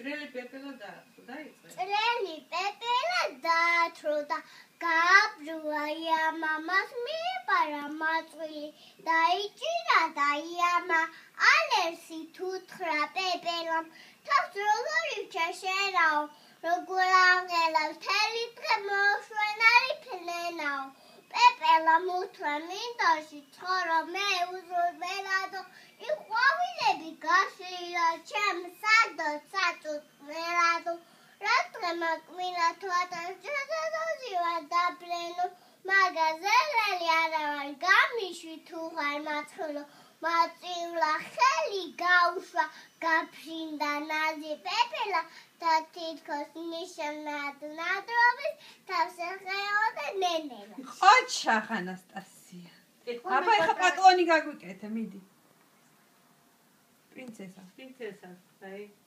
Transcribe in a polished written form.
წრელი პეპელა დაიწყე. წრელი პეპელა დაათრო და გააბრუა იამამას მიიპარა მაწვილი დაიჭირა და იამა ალერსი თუთხრა პეპელამ თავს როგორ ირჩა შენაო როგორ აღელავ მთელი დღე მოშვენარი ფლენაო პეპელა მუთხრა მინდორში ცხოვრო მე უზრუნველადო იყვავილები გასრილა ჩემ სადო საწუთმელადო რა დღემა კვირა თვათაშჩადაზივა დაბრენო მაგაზელელი არა ვარ გამიშვი თუ ხარ მაცხლო მაწივლა ხელი გაუშვა გაფრინდა ნაზი პეპელა და თითქოს ნიშნად ნადრობის თავს ეხეოდა ნენელა ოჩა ანასტასია აბა ეხა პატრონი გაგვიკეთე მიდი პრინცესა პრინცესა აი